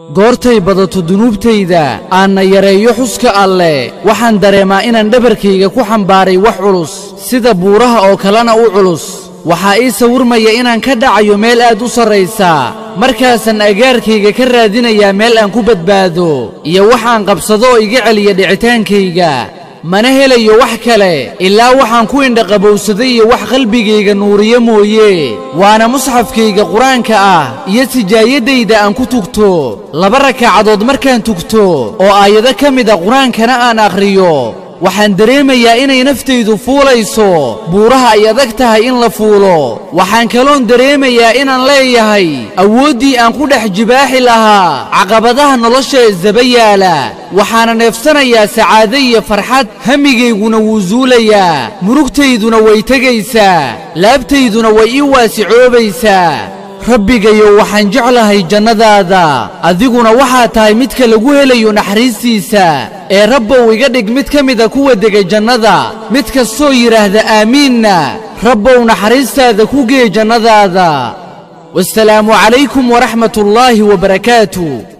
goortay badato dunuubtayda aanna yareeyo xuska alle waxaan dareemaa inaan dhabarkayga ku xambaaray wax culus sida buuraha oo kalena u culus waxaa ii sawirmaya inaan ka dhacayo meel aad u sarraysa markaasaan agaarkayga ka raadinayaa meel aan ku badbaado iyo waxaan qabsado oo iga celiya dhicitaankayga mana helayo wax kale ilaa waxaan ku indhaqabowsaday iyo wax qalbigayga nuuriyo mooye waana musxafkayga qur-aanka ah iyo sijaayadayda aan ku tugto 2 rakacadood markaan tugto oo aayado ka mid ah qur-aankana aan akhriyo waxaan dareemayaa inay naftaydu fuulayso buuraha ay adag tahay in la fuulo waxaan kaloon dareemayaa inaan leeyahay awooddii aan ku dhex jibaaxi lahaa caqabadaha nolosha isdaba yaala waxaana neefsanayaa sacaado iyo farxad hamigayguna wuu zuulayaa murugtayduna way tegaysaa laabtayduna way ii waasicoobaysaa rabbigayow waxaan jeclahay jannadaada adiguna waxaa tahay midka lagu helayo naxariistiisa ee rabbow iga dhig mid ka mida kuwa degay jannada mid kastoo yidhaahda aamiinna rabbow naxariistaada ku gee jannadaada wassalaamu calaykum waraxmatullaahi wabarakaatuh